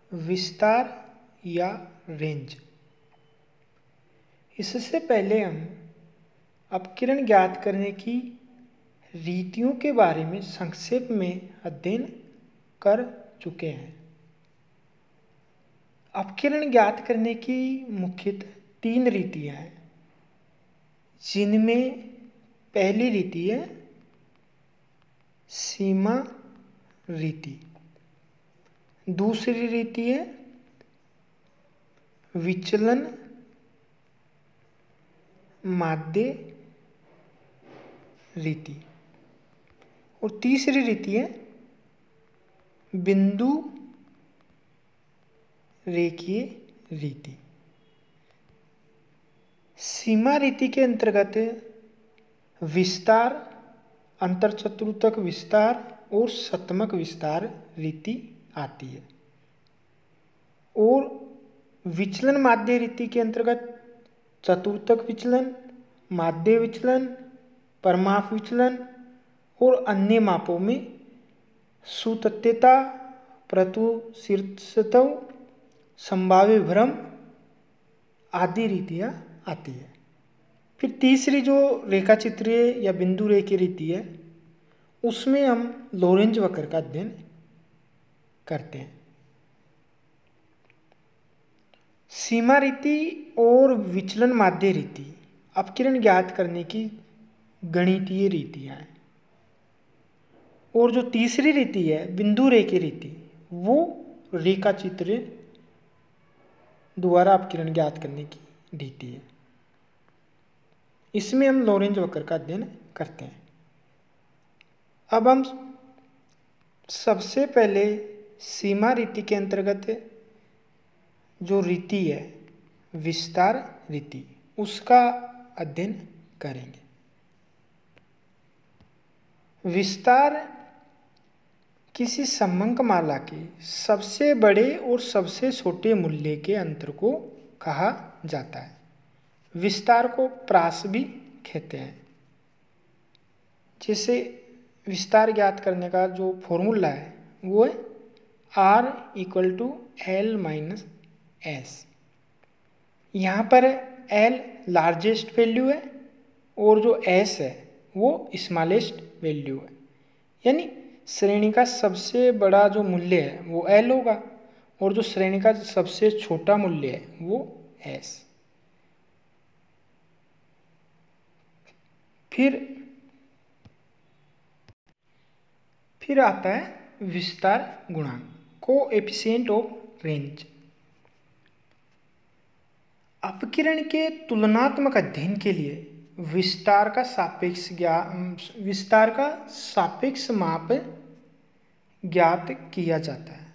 विस्तार या रेंज। इससे पहले हम अपकिरण ज्ञात करने की रीतियों के बारे में संक्षेप में अध्ययन कर चुके हैं। अपकिरण ज्ञात करने की मुख्यतः 3 रीतियां हैं, जिनमें पहली रीति है सीमा रीति, दूसरी रीति है विचलन माध्य रीति और तीसरी रीति है बिंदु रेखीय रीति। सीमा रीति के अंतर्गत विस्तार, अंतरचतुर्थक विस्तार और शतमक विस्तार रीति आती है और विचलन माध्य रीति के अंतर्गत चतुर्थक विचलन, माध्य विचलन, परमाप विचलन और अन्य मापों में सुतत्यता, प्रतुशीर्षत्व, संभाव्य भ्रम आदि रीतियाँ आती है। फिर तीसरी जो रेखा चित्रीय या बिंदु रेखीय रीति है, उसमें हम लोरेंज वक्र का अध्ययन करते हैं। सीमा रीति और विचलन माध्य रीति अपकिरण ज्ञात करने की गणितीय रीतियाँ हैं और जो तीसरी रीति है बिंदु रेखीय रीति, वो रेखा चित्र द्वारा अपकिरण ज्ञात करने की रीति है। इसमें हम लोरेंज वक्र का अध्ययन करते हैं। अब हम सबसे पहले सीमा रीति के अंतर्गत जो रीति है विस्तार रीति, उसका अध्ययन करेंगे। विस्तार किसी समंक माला के सबसे बड़े और सबसे छोटे मूल्य के अंतर को कहा जाता है। विस्तार को प्रास भी कहते हैं। जैसे विस्तार ज्ञात करने का जो फॉर्मूला है वो है R=L-S। यहाँ पर L लार्जेस्ट वैल्यू है और जो S है वो स्मॉलेस्ट वैल्यू है, यानी श्रेणी का सबसे बड़ा जो मूल्य है वो L होगा और जो श्रेणी का सबसे छोटा मूल्य है वो S। फिर आता है विस्तार गुणांक, कोएफिशिएंट ऑफ रेंज। अपकिरण के तुलनात्मक अध्ययन के लिए विस्तार का सापेक्ष माप ज्ञात किया जाता है,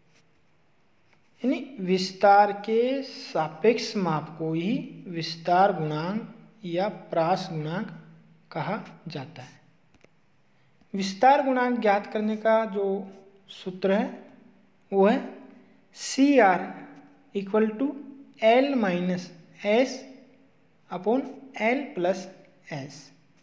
यानी विस्तार के सापेक्ष माप को ही विस्तार गुणांक या प्रास गुणांक कहा जाता है। विस्तार गुणांक ज्ञात करने का जो सूत्र है वो है CR=L-S/L+S।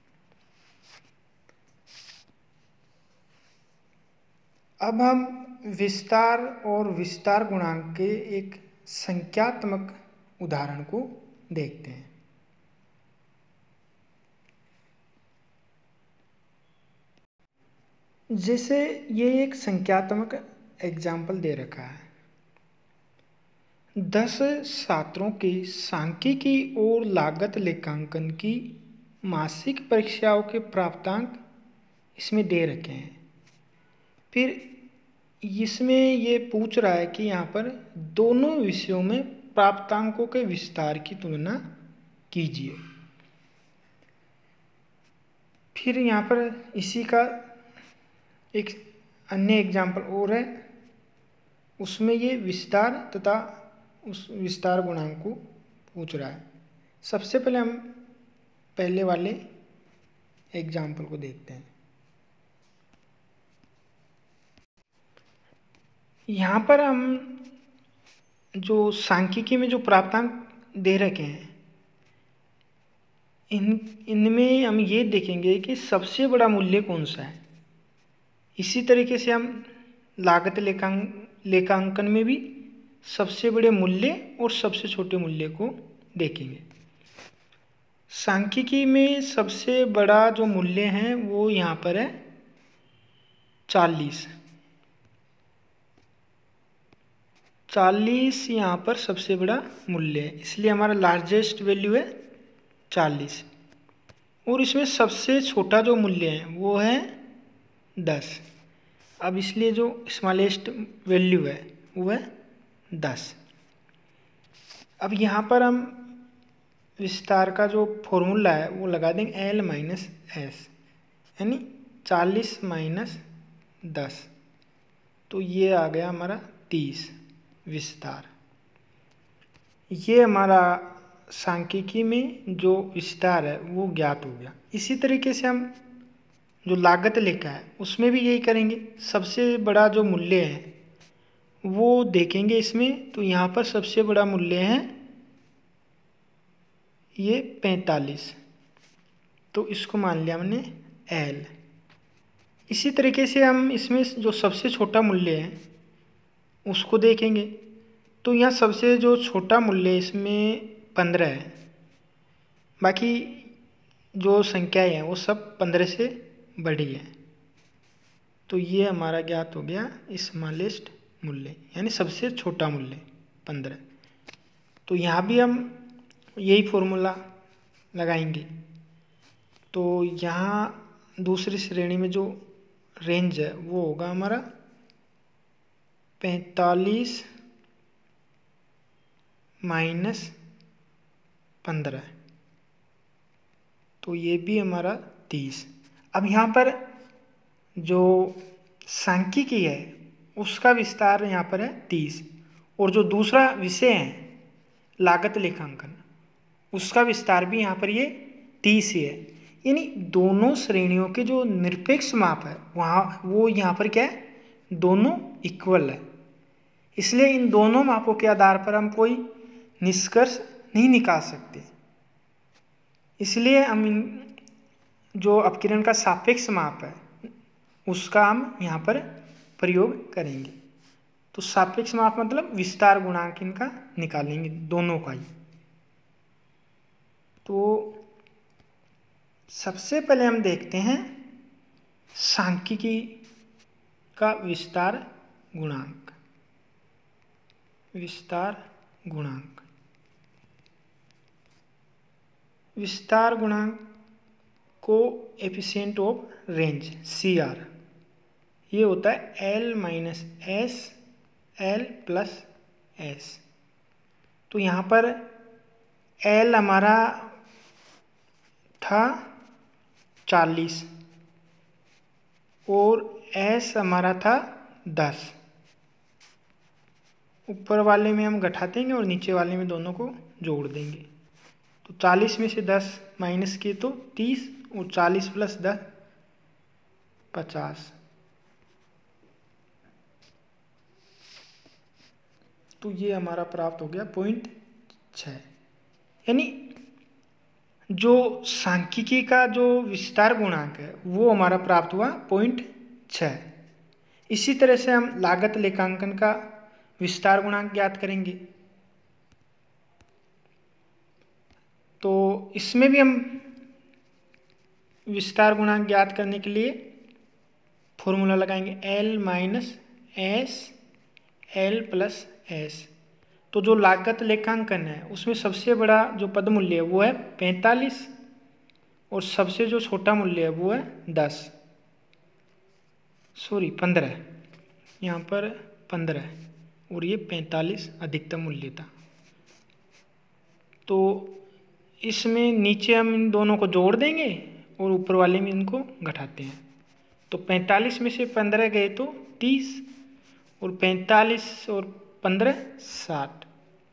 अब हम विस्तार और विस्तार गुणांक के एक संख्यात्मक उदाहरण को देखते हैं। जैसे ये एक संख्यात्मक एग्जाम्पल दे रखा है। 10 छात्रों के सांख्यिकी और लागत लेखांकन की मासिक परीक्षाओं के प्राप्तांक इसमें दे रखे हैं। फिर इसमें ये पूछ रहा है कि यहाँ पर दोनों विषयों में प्राप्तांकों के विस्तार की तुलना कीजिए। फिर यहाँ पर इसी का एक अन्य एग्जाम्पल और है, उसमें ये विस्तार तथा उस विस्तार गुणांक को पूछ रहा है। सबसे पहले हम पहले वाले एग्जाम्पल को देखते हैं। यहाँ पर हम जो सांख्यिकी में जो प्राप्तांक दे रखे हैं इनमें हम ये देखेंगे कि सबसे बड़ा मूल्य कौन सा है। इसी तरीके से हम लागत लेखांकन में भी सबसे बड़े मूल्य और सबसे छोटे मूल्य को देखेंगे। सांख्यिकी में सबसे बड़ा जो मूल्य है वो यहाँ पर है 40। 40 यहाँ पर सबसे बड़ा मूल्य है, इसलिए हमारा लार्जेस्ट वैल्यू है 40। और इसमें सबसे छोटा जो मूल्य है वो है 10। अब इसलिए जो स्मॉलेस्ट वैल्यू है वो है 10। अब यहाँ पर हम विस्तार का जो फॉर्मूला है वो लगा देंगे L माइनस एस, यानी 40 माइनस 10, तो ये आ गया हमारा 30 विस्तार। ये हमारा सांख्यिकी में जो विस्तार है वो ज्ञात हो गया। इसी तरीके से हम जो लागत लेखा है उसमें भी यही करेंगे। सबसे बड़ा जो मूल्य है वो देखेंगे इसमें, तो यहाँ पर सबसे बड़ा मूल्य है ये 45, तो इसको मान लिया हमने L। इसी तरीके से हम इसमें जो सबसे छोटा मूल्य है उसको देखेंगे, तो यहाँ सबसे जो छोटा मूल्य इसमें 15 है, बाकी जो संख्याएं हैं वो सब 15 से बड़ी है, तो ये हमारा ज्ञात हो गया स्मॉलेस्ट मूल्य, यानी सबसे छोटा मूल्य 15। तो यहाँ भी हम यही फॉर्मूला लगाएंगे। तो यहाँ दूसरी श्रेणी में जो रेंज है वो होगा हमारा 45 माइनस 15, तो ये भी हमारा 30। अब यहाँ पर जो सांख्यिकी है उसका विस्तार यहाँ पर है 30, और जो दूसरा विषय है लागत लेखांकन उसका विस्तार भी यहाँ पर ये 30 ही है। यानी दोनों श्रेणियों के जो निरपेक्ष माप है वहाँ वो यहाँ पर क्या है, दोनों इक्वल है। इसलिए इन दोनों मापों के आधार पर हम कोई निष्कर्ष नहीं निकाल सकते। इसलिए हम जो अपकिरण का सापेक्ष माप है उसका हम यहाँ पर प्रयोग करेंगे। तो सापेक्ष माप मतलब विस्तार गुणांक इनका निकालेंगे, दोनों का ही। तो सबसे पहले हम देखते हैं सांख्यिकी का विस्तार गुणांक। विस्तार गुणांक, विस्तार गुणांक को एफिशिएंट ऑफ रेंज CR, ये होता है L minus S L plus S. तो यहाँ पर L हमारा था 40 और S हमारा था 10। ऊपर वाले में हम घटा देंगे और नीचे वाले में दोनों को जोड़ देंगे। तो 40 में से 10 माइनस किए तो 30, और 40 प्लस 10 50। तो ये हमारा प्राप्त हो गया 0.6। यानी जो सांख्यिकी का जो विस्तार गुणांक है वो हमारा प्राप्त हुआ 0.6। इसी तरह से हम लागत लेखांकन का विस्तार गुणांक ज्ञात करेंगे। तो इसमें भी हम विस्तार गुणांक ज्ञात करने के लिए फॉर्मूला लगाएंगे L minus S L plus S. तो जो लागत लेखांकन है उसमें सबसे बड़ा जो पद मूल्य है वो है 45, और सबसे जो छोटा मूल्य है वो है 15, यहाँ पर 15 और ये 45 अधिकतम मूल्य था। तो इसमें नीचे हम इन दोनों को जोड़ देंगे और ऊपर वाले में इनको घटाते हैं। तो 45 में से 15 गए तो 30, और 45 और 15 60।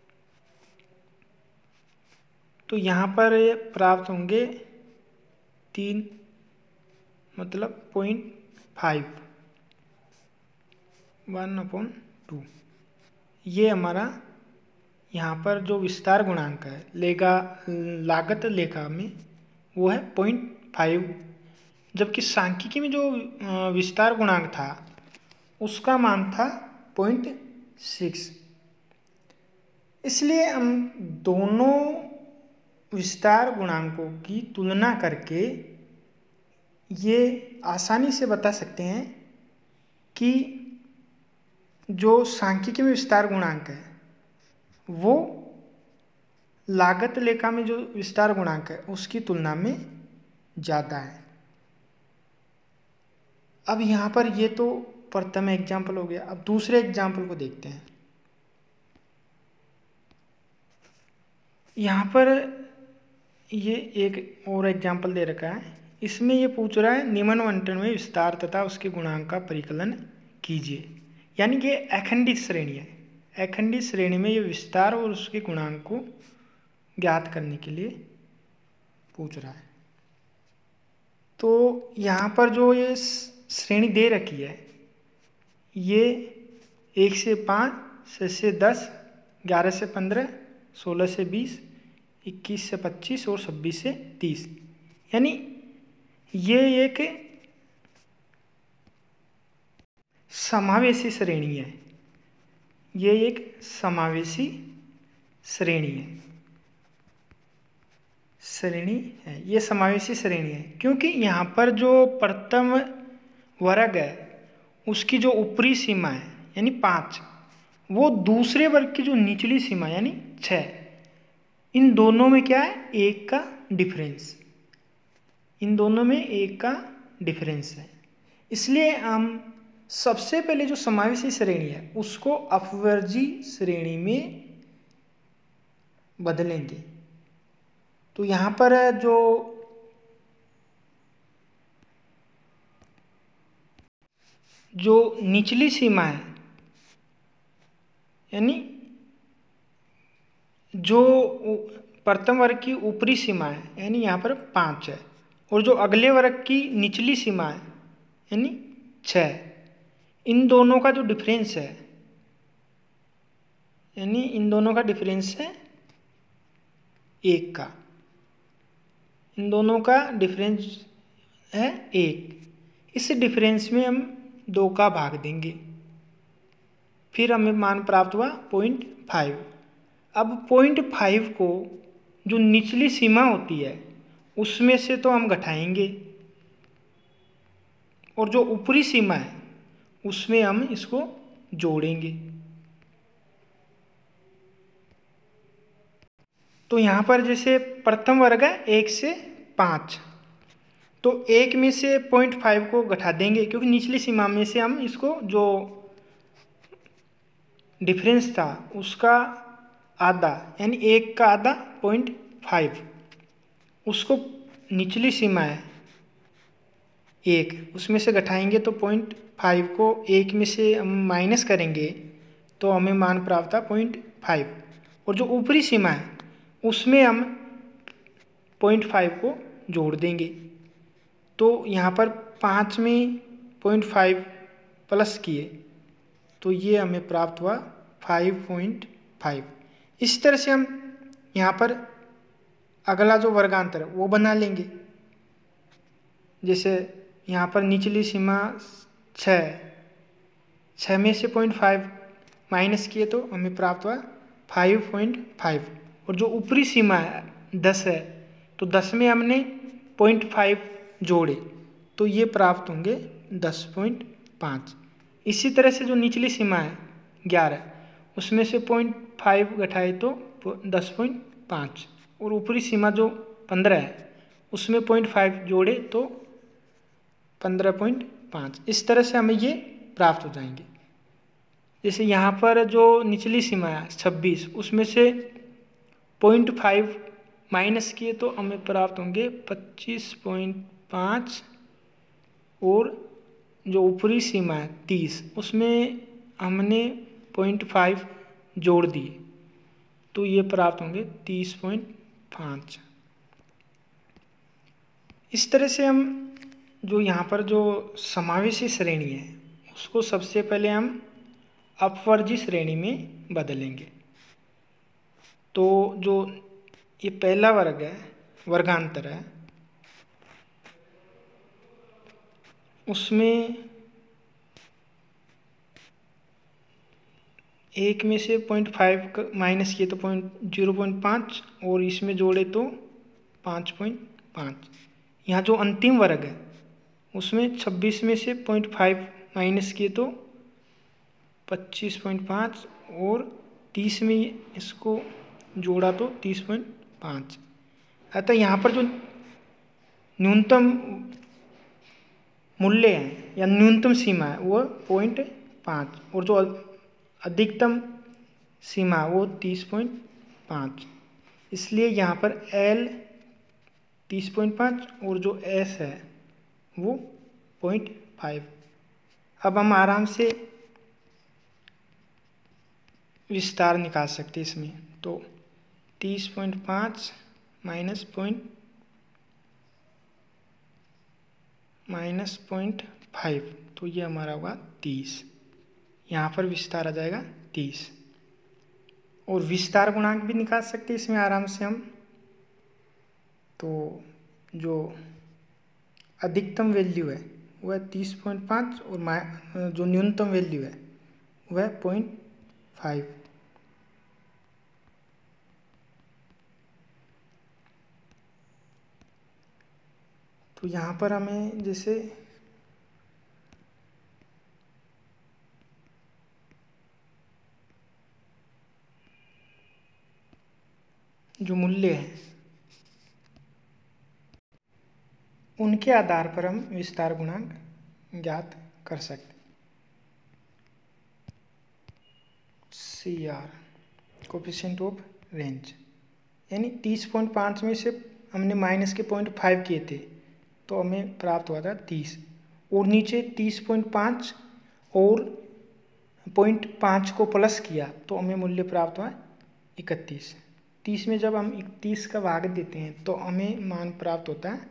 तो यहाँ पर प्राप्त होंगे 3, मतलब 0.5, 1/2। ये हमारा यहाँ पर जो विस्तार गुणांक है लागत लेखा में वो है 0.5, जबकि सांख्यिकी में जो विस्तार गुणांक था उसका मान था 0.6। इसलिए हम दोनों विस्तार गुणांकों की तुलना करके ये आसानी से बता सकते हैं कि जो सांख्यिकी में विस्तार गुणांक है वो लागत लेखा में जो विस्तार गुणांक है उसकी तुलना में ज़्यादा है। अब यहाँ पर ये तो प्रथम एग्जाम्पल हो गया। अब दूसरे एग्जाम्पल को देखते हैं। यहाँ पर ये एक और एग्जाम्पल दे रखा है। इसमें ये पूछ रहा है निम्न आवंटन में विस्तार तथा उसके गुणांक का परिकलन कीजिए। यानी कि अखंडित श्रेणी है। अखंडित श्रेणी में ये विस्तार और उसके गुणांक को ज्ञात करने के लिए पूछ रहा है। तो यहाँ पर जो ये श्रेणी दे रखी है ये 1 से 5, 6 से 10, 11 से 15, 16 से 20, 21 से 25 और 26 से 30, यानी ये एक समावेशी श्रेणी है। ये एक समावेशी श्रेणी है। ये समावेशी श्रेणी है क्योंकि यहाँ पर जो प्रथम वर्ग है उसकी जो ऊपरी सीमा है यानी 5, वो दूसरे वर्ग की जो निचली सीमा यानी 6, इन दोनों में क्या है 1 का डिफरेंस। इन दोनों में 1 का डिफरेंस है। इसलिए हम सबसे पहले जो समावेशी श्रेणी है उसको अपवर्जी श्रेणी में बदलेंगे। तो यहाँ पर जो निचली सीमा है यानी जो प्रथम वर्ग की ऊपरी सीमा है यानी यहाँ पर 5 है, और जो अगले वर्ग की निचली सीमा है यानी 6, इन दोनों का जो डिफरेंस है यानी इन दोनों का डिफरेंस है 1 का। इन दोनों का डिफरेंस है 1। इस डिफरेंस में हम 2 का भाग देंगे, फिर हमें मान प्राप्त हुआ 0.5। अब 0.5 को जो निचली सीमा होती है उसमें से तो हम घटाएंगे, और जो ऊपरी सीमा है उसमें हम इसको जोड़ेंगे। तो यहाँ पर जैसे प्रथम वर्ग है 1 से 5, तो 1 में से 0.5 को घटा देंगे क्योंकि निचली सीमा में से हम इसको जो डिफरेंस था उसका आधा यानी 1 का आधा 0.5, उसको निचली सीमा है 1, उसमें से घटाएंगे तो 0.5 को 1 में से हम माइनस करेंगे तो हमें मान प्राप्त था 0.5, और जो ऊपरी सीमा है उसमें हम 0.5 को जोड़ देंगे। तो यहाँ पर 5 में 0.5 प्लस किए तो ये हमें प्राप्त हुआ 5.5। इस तरह से हम यहाँ पर अगला जो वर्गांतर है वो बना लेंगे। जैसे यहाँ पर निचली सीमा 6 में से 0.5 माइनस किए तो हमें प्राप्त हुआ 5.5, और जो ऊपरी सीमा है 10 है तो 10 में हमने 0.5 जोड़े तो ये प्राप्त होंगे 10.5। इसी तरह से जो निचली सीमा है 11, उसमें से 0.5 घटाए तो 10.5, और ऊपरी सीमा जो 15 है उसमें 0.5 जोड़े तो 15.5। इस तरह से हमें ये प्राप्त हो जाएंगे। जैसे यहाँ पर जो निचली सीमा है 26, उसमें से 0.5 माइनस किए तो हमें प्राप्त होंगे 25.5, और जो ऊपरी सीमा है 30, उसमें हमने 0.5 जोड़ दिए तो ये प्राप्त होंगे 30.5। इस तरह से हम जो यहाँ पर जो समावेशी श्रेणी है उसको सबसे पहले हम अपवर्जी श्रेणी में बदलेंगे। तो जो ये पहला वर्ग है वर्गांतर है उसमें एक में से 0.5 माइनस किए तो 0.5 और इसमें जोड़े तो 5.5। यहाँ जो अंतिम वर्ग है उसमें 26 में से 0.5 माइनस किए तो 25.5 और 30 में इसको जोड़ा तो 30.5। अतः यहाँ पर जो न्यूनतम मूल्य है या न्यूनतम सीमा है वो 0.5 और जो अधिकतम सीमा वो 30.5। इसलिए यहाँ पर L 30.5 और जो S है वो 0.5। अब हम आराम से विस्तार निकाल सकते हैं इसमें। तो 30.5 माइनस 0.5 तो ये हमारा होगा 30। यहाँ पर विस्तार आ जाएगा 30। और विस्तार गुणांक भी निकाल सकते हैं इसमें आराम से हम। तो जो अधिकतम वैल्यू है वह है 30.5 और जो न्यूनतम वैल्यू है वह है 0.5। तो यहाँ पर हमें जैसे जो मूल्य है उनके आधार पर हम विस्तार गुणांक ज्ञात कर सकते हैं। CR कोफिशिएंट ऑफ रेंज, यानी 30.5 में से हमने माइनस के 0.5 किए थे तो हमें प्राप्त हुआ था 30, और नीचे 30.5 और 0.5 को प्लस किया तो हमें मूल्य प्राप्त हुआ 31। 30 में जब हम 31 का भाग देते हैं तो हमें मान प्राप्त होता है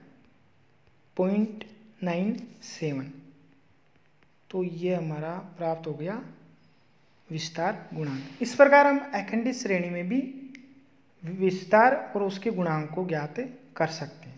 0.97। तो ये हमारा प्राप्त हो गया विस्तार गुणांक। इस प्रकार हम अखंडित श्रेणी में भी विस्तार और उसके गुणांक को ज्ञात कर सकते हैं।